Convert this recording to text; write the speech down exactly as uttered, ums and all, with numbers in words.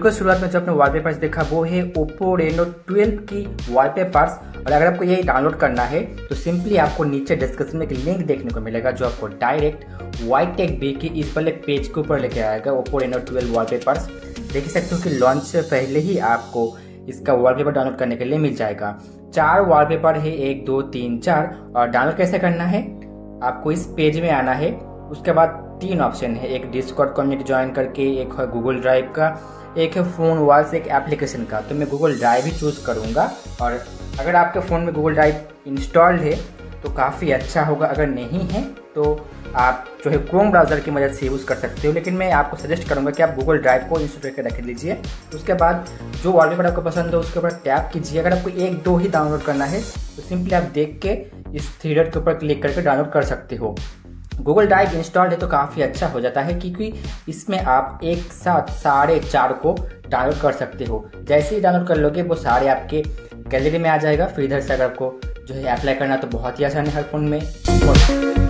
Video की शुरुआत में जो आपने वॉलपेपर्स देखा वो है ओप्पो रेनो ट्वेल्व की वॉलपेपर्स। और अगर आपको यही डाउनलोड करना है तो सिंपली आपको नीचे डिस्क्रिप्शन में एक लिंक देखने को मिलेगा जो आपको डायरेक्ट वाई टेक बी की इस वाले पेज के ऊपर लेके आएगा। ओप्पो रेनो ट्वेल्व वॉलपेपर्स देख सकते हो कि लॉन्च से पहले ही आपको इसका वॉलपेपर डाउनलोड करने के लिए मिल जाएगा। चार वॉलपेपर है, एक दो तीन चार। और डाउनलोड कैसे करना है, आपको इस पेज में आना है। उसके बाद तीन ऑप्शन है, एक डिस्कॉर्ड कम्युनिटी ज्वाइन करके, एक है गूगल ड्राइव का, एक है फोन वॉल्स, एक एप्लीकेशन का। तो मैं गूगल ड्राइव ही चूज करूंगा। और अगर आपके फ़ोन में गूगल ड्राइव इंस्टॉल्ड है तो काफ़ी अच्छा होगा, अगर नहीं है तो आप जो है क्रोम ब्राउज़र की मदद से यूज़ कर सकते हो। लेकिन मैं आपको सजेस्ट करूंगा कि आप गूगल ड्राइव को इंस्टॉल करके रख लीजिए। उसके बाद जो वॉलपेपर आपको पसंद हो उसके ऊपर टैप कीजिए। अगर आपको एक दो ही डाउनलोड करना है तो सिंपली आप देख के इस थ्री डॉट के ऊपर क्लिक करके डाउनलोड कर सकते हो। गूगल ड्राइव इंस्टॉल्ड है तो काफ़ी अच्छा हो जाता है, क्योंकि इसमें आप एक साथ साढ़े चार को डाउनलोड कर सकते हो। जैसे ही डाउनलोड कर लोगे वो सारे आपके गैलरी में आ जाएगा। फिर इधर से अगर आपको जो है अप्लाई करना तो बहुत ही आसान है हर फोन में।